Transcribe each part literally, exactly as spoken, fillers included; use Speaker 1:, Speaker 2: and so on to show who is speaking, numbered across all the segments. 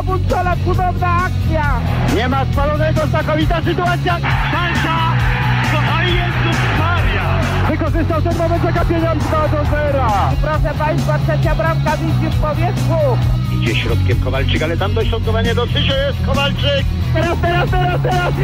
Speaker 1: Buncola, cudowna akcja!
Speaker 2: Nie ma spalonego, znakomita sytuacja! Szansa! Kochani Jezus Maria! Wykorzystał ten moment zagapienia dwa do zera!
Speaker 1: Proszę Państwa, trzecia bramka widzi w powierzchu!
Speaker 2: Idzie środkiem Kowalczyk, ale tam dośrodkowanie do Cysio jest Kowalczyk! Teraz, teraz, teraz, teraz!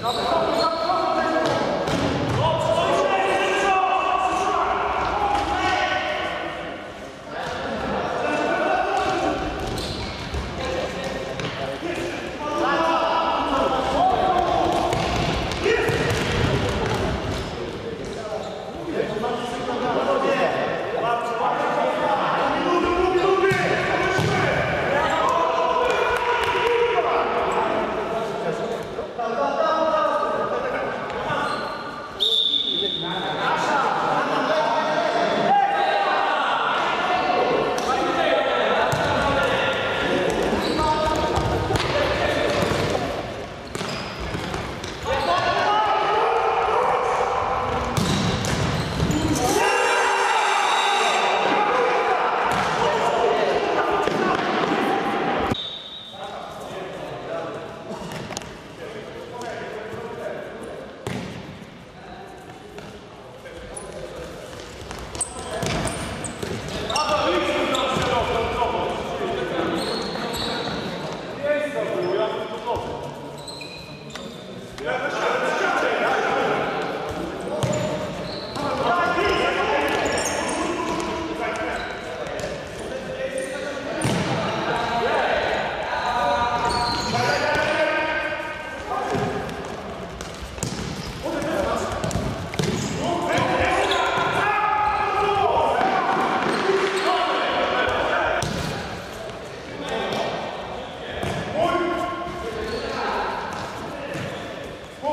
Speaker 2: Go!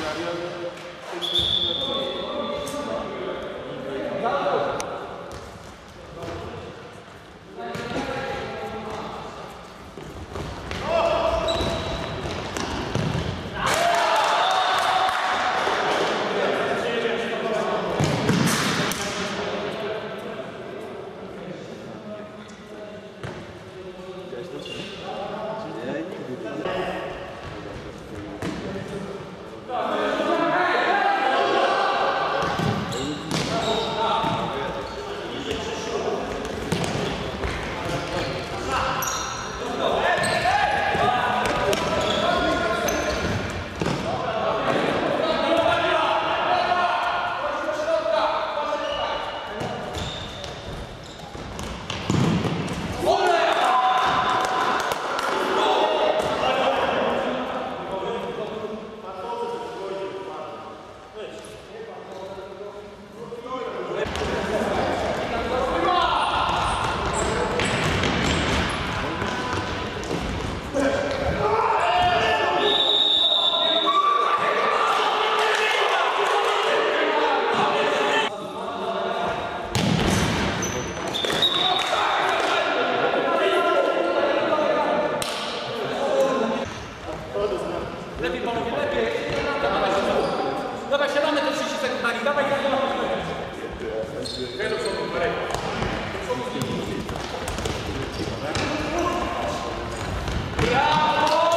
Speaker 3: Lepiej panowie, lepiej! Dawaj, dawaj, siadamy te trzydzieści sekund na nich, dawaj, dawaj, dawaj! Daj do przodu, Marek. Brawo!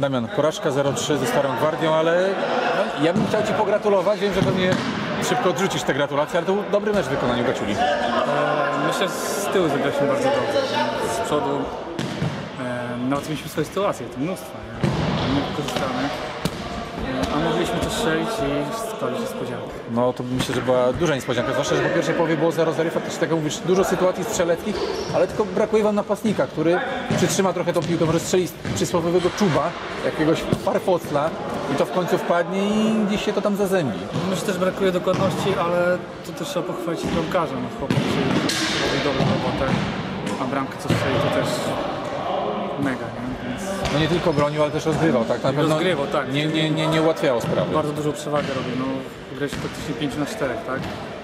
Speaker 4: Damian, porażka zero trzy ze Starą Gwardią, ale no, ja bym chciał Ci pogratulować. Wiem, że pewnie szybko odrzucisz te gratulacje, ale to był dobry mecz w wykonaniu Gaciuli.
Speaker 5: E, myślę, że z tyłu zagraliśmy bardzo dobrze. Z przodu e, nawet mieliśmy swoje sytuacje, to mnóstwo. Nie, nie wykorzystane. E, a mogliśmy też strzelić i spalić niespodziankę.
Speaker 4: No to myślę, że była duża niespodzianka, zwłaszcza, że po pierwszej połowie było zero zero. Faktycznie, tak jak mówisz, dużo sytuacji strzeleckich, ale tylko brakuje Wam napastnika, który przytrzyma trochę tą piłkę, może strzeli z przysłowiowego czuba, jakiegoś farfocla i to w końcu wpadnie i gdzieś się to tam zazębi.
Speaker 5: Myślę, że też brakuje dokładności, ale to też trzeba pochwalić bramkarza. No, chłopak robi dobrą robotę, a bramkę co strzeli to też mega, nie? Więc
Speaker 4: No nie tylko bronił, ale też rozgrywał, tak? Na pewno
Speaker 5: rozgrywał, tak.
Speaker 4: Nie, nie, nie, nie ułatwiało sprawy.
Speaker 5: bardzo dużą przewagę robi. No, graliśmy praktycznie pięć na cztery, tak?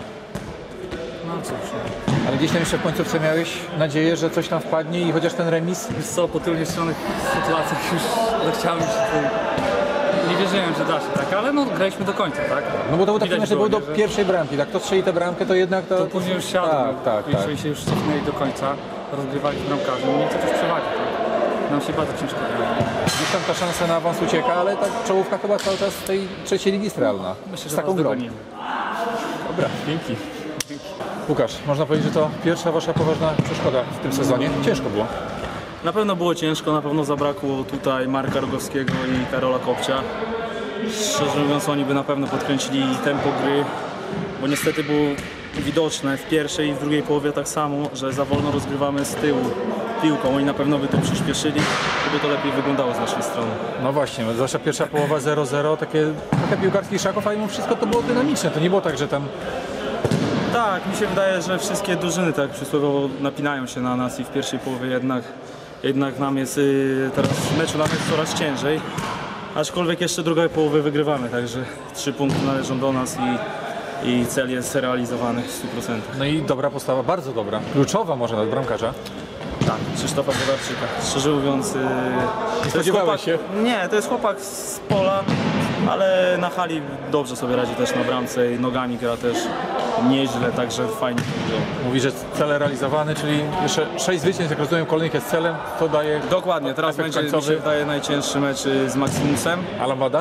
Speaker 5: No cóż. No.
Speaker 4: Ale gdzieś tam jeszcze w końcówce miałeś nadzieję, że coś tam wpadnie i chociaż ten remis.
Speaker 5: Wiesz co, po tylu niestrzelonych sytuacjach już chciałem się tu... Nie wierzyłem, że da się, tak? Ale no graliśmy do końca, tak?
Speaker 4: No bo to był taki
Speaker 5: Widać
Speaker 4: mecz, że był do
Speaker 5: było, nie, że-
Speaker 4: pierwszej bramki, tak? Kto strzeli tę bramkę, to jednak to...
Speaker 5: To później już siadł.
Speaker 4: Tak, tak, tak.
Speaker 5: Jeżeli się już cofnęli do końca, rozgrywali z bramkarzem, mieli coś przewagi, tak? Nam się bardzo ciężko grało.
Speaker 4: Gdzieś tam ta szansa na awans ucieka, ale ta czołówka chyba cały czas tej trzeciej ligi jest realna.
Speaker 5: Myślę,
Speaker 4: Z
Speaker 5: że
Speaker 4: taką
Speaker 5: was
Speaker 4: grą.
Speaker 5: dogonimy.
Speaker 4: Dobra, dzięki. Łukasz, można powiedzieć, że to pierwsza wasza poważna przeszkoda w tym sezonie. Ciężko było.
Speaker 6: Na pewno było ciężko, na pewno zabrakło tutaj Marka Rogowskiego i Karola Kopcia. Szczerze mówiąc, oni by na pewno podkręcili tempo gry, bo niestety było widoczne w pierwszej i w drugiej połowie tak samo, że za wolno rozgrywamy z tyłu piłką. Oni na pewno by to przyspieszyli, żeby to lepiej wyglądało z naszej strony.
Speaker 4: No właśnie, zwłaszcza pierwsza połowa zero zero, takie trochę piłkarskich szaków, a mimo wszystko to było dynamiczne. To nie było tak, że tam...
Speaker 6: Tak, mi się wydaje, że wszystkie drużyny tak przysłowiowo napinają się na nas i w pierwszej połowie jednak, jednak nam jest yy, teraz w meczu nam jest coraz ciężej. Aczkolwiek jeszcze drugiej połowy wygrywamy, także trzy punkty należą do nas i, i cel jest realizowany w stu procentach.
Speaker 4: No i dobra postawa, bardzo dobra. Kluczowa może nawet bramkarza.
Speaker 6: Tak, Krzysztofa Wodarczyka. Szczerze mówiąc, yy, to jest
Speaker 4: spodziewałeś
Speaker 6: chłopak,
Speaker 4: się?
Speaker 6: Nie, to jest chłopak z pola, ale na hali dobrze sobie radzi też na bramce i nogami gra też nieźle, także fajnie to wziął.
Speaker 4: Mówi, że cele realizowane, czyli jeszcze sześć zwycięstw, jak rozumiem, kolejnych jest celem. To daje
Speaker 6: Dokładnie, teraz
Speaker 4: efekt
Speaker 6: będzie mi
Speaker 4: końcowy.
Speaker 6: się wydaje najcięższy mecz y, z Maximusem.
Speaker 4: Alambada?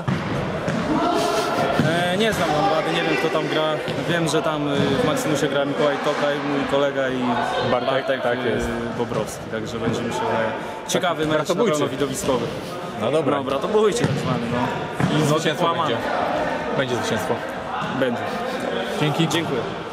Speaker 6: E, nie znam Lambady, nie wiem kto tam gra. Wiem, że tam y, w Maximusie gra Mikołaj Tokaj, mój kolega i
Speaker 4: Bartek,
Speaker 6: Bartek,
Speaker 4: tak
Speaker 6: y,
Speaker 4: jest.
Speaker 6: Bobrowski, także będzie mi się wydaje ciekawy mecz, na
Speaker 4: bratobójczy.
Speaker 6: pewno widowiskowy.
Speaker 4: No dobra.
Speaker 6: Dobra, to bójcie tak zwany, no.
Speaker 4: I zwycięstwo
Speaker 6: Połamane.
Speaker 4: będzie. Będzie zwycięstwo.
Speaker 6: Będzie.
Speaker 4: Dzięki.
Speaker 6: Dziękuję.